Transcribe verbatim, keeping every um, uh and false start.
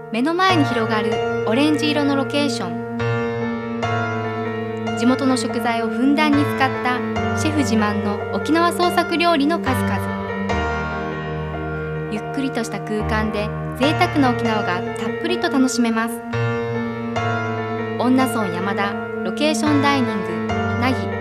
目の前に広がるオレンジ色のロケーション。地元の食材をふんだんに使ったシェフ自慢の沖縄創作料理の数々。ゆっくりとした空間で贅沢な沖縄がたっぷりと楽しめます。恩納村山田ロケーションダイニングなぎ。